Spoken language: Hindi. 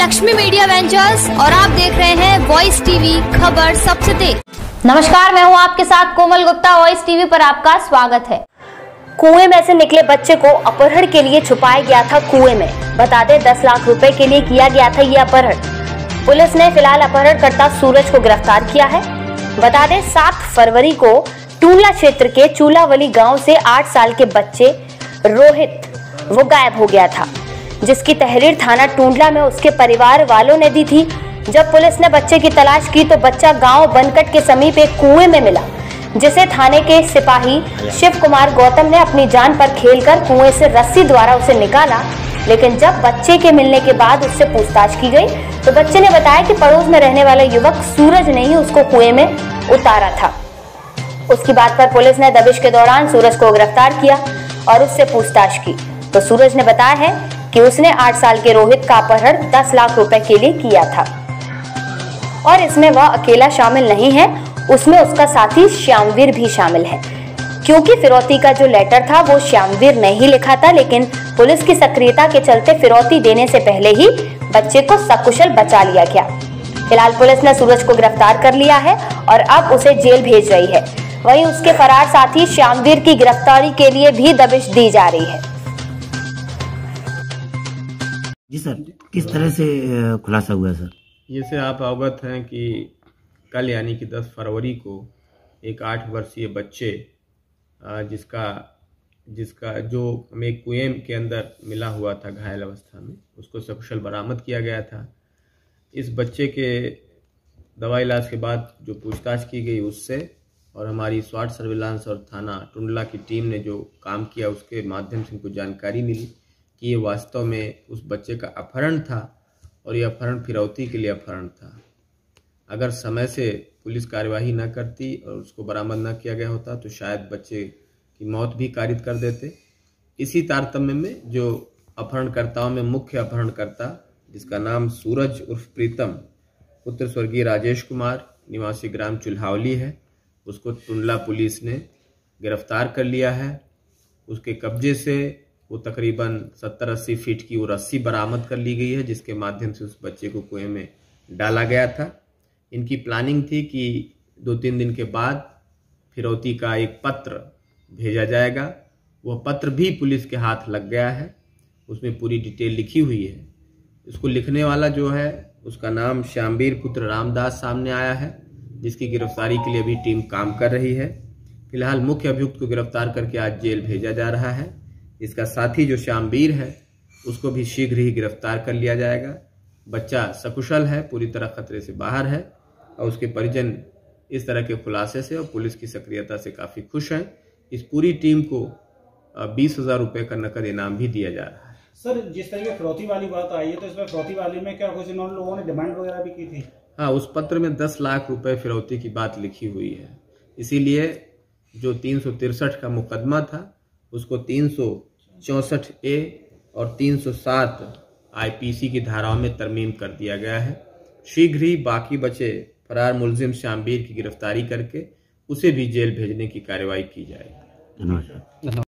लक्ष्मी मीडिया वेंचर्स और आप देख रहे हैं वॉइस टीवी, खबर सबसे तेज। नमस्कार, मैं हूं आपके साथ कोमल गुप्ता। वॉइस टीवी पर आपका स्वागत है। कुएं में से निकले बच्चे को अपहरण के लिए छुपाया गया था कुएं में। बता दें 10 लाख रुपए के लिए किया गया था ये अपहरण। पुलिस ने फिलहाल अपहरणकर्ता सूरज को गिरफ्तार किया है। बता दें 7 फरवरी को टूंडला क्षेत्र के चूलावली गांव से 8 साल के बच्चे रोहित वो गायब हो गया था, जिसकी तहरीर थाना टूंडला में उसके परिवार वालों ने दी थी। जब पुलिस ने बच्चे की तलाश की तो बच्चा गांव बनकट के समीप एक कुएं में मिला, जिसे थाने के सिपाही शिव कुमार गौतम ने अपनी जान पर खेलकर कुएं से रस्सी द्वारा उसे निकाला। लेकिन जब बच्चे के मिलने के बाद उससे पूछताछ की गई तो बच्चे ने बताया कि पड़ोस में रहने वाला युवक सूरज ने ही उसको कुएं में उतारा था। उसकी बात पर पुलिस ने दबिश के दौरान सूरज को गिरफ्तार किया और उससे पूछताछ की तो सूरज ने बताया है कि उसने 8 साल के रोहित का अपहरण 10 लाख रुपए के लिए किया था और इसमें वह अकेला शामिल नहीं है, उसमें उसका साथी श्यामवीर भी शामिल है। क्योंकि फिरौती का जो लेटर था वो श्यामवीर ने ही लिखा था, लेकिन पुलिस की सक्रियता के चलते फिरौती देने से पहले ही बच्चे को सकुशल बचा लिया गया। फिलहाल पुलिस ने सूरज को गिरफ्तार कर लिया है और अब उसे जेल भेज रही है। वहीं उसके फरार साथी श्यामवीर की गिरफ्तारी के लिए भी दबिश दी जा रही है। जी सर, किस तरह से खुलासा हुआ सर? ये से आप अवगत हैं कि कल यानी कि 10 फरवरी को एक 8 वर्षीय बच्चे जिसका जो हमें कुएं के अंदर मिला हुआ था घायल अवस्था में, उसको सकुशल बरामद किया गया था। इस बच्चे के दवा इलाज के बाद जो पूछताछ की गई उससे और हमारी स्वाट सर्विलांस और थाना टुंडला की टीम ने जो काम किया उसके माध्यम से इनको जानकारी मिली कि ये वास्तव में उस बच्चे का अपहरण था और ये अपहरण फिरौती के लिए अपहरण था। अगर समय से पुलिस कार्यवाही न करती और उसको बरामद न किया गया होता तो शायद बच्चे की मौत भी कारित कर देते। इसी तारतम्य में जो अपहरणकर्ताओं में मुख्य अपहरणकर्ता, जिसका नाम सूरज उर्फ प्रीतम पुत्र स्वर्गीय राजेश कुमार निवासी ग्राम चुल्हावली है, उसको टुंडला पुलिस ने गिरफ्तार कर लिया है। उसके कब्जे से वो तकरीबन 70-80 फीट की वो रस्सी बरामद कर ली गई है, जिसके माध्यम से उस बच्चे को कुएं में डाला गया था। इनकी प्लानिंग थी कि 2-3 दिन के बाद फिरौती का एक पत्र भेजा जाएगा। वह पत्र भी पुलिस के हाथ लग गया है, उसमें पूरी डिटेल लिखी हुई है। इसको लिखने वाला जो है उसका नाम श्यामवीर पुत्र रामदास सामने आया है, जिसकी गिरफ्तारी के लिए भी टीम काम कर रही है। फिलहाल मुख्य अभियुक्त को गिरफ्तार करके आज जेल भेजा जा रहा है। इसका साथी जो श्यामवीर है उसको भी शीघ्र ही गिरफ्तार कर लिया जाएगा। बच्चा सकुशल है, पूरी तरह खतरे से बाहर है और उसके परिजन इस तरह के खुलासे से और पुलिस की सक्रियता से काफ़ी खुश हैं। इस पूरी टीम को 20,000 रुपये का नकद इनाम भी दिया जा रहा है। सर, जिस तरह की फिरौती वाली बात आई है तो इसमें फिरौती वाली में क्या कुछ इन्होंने लोगों ने डिमांड वगैरह भी की थी? हाँ, उस पत्र में 10 लाख रुपए फिरौती की बात लिखी हुई है। इसीलिए जो 363 का मुकदमा था उसको 364A और 307 IPC की धाराओं में तरमीम कर दिया गया है। शीघ्र ही बाकी बचे फरार मुलजिम श्यामवीर की गिरफ्तारी करके उसे भी जेल भेजने की कार्रवाई की जाएगी। धन्यवाद।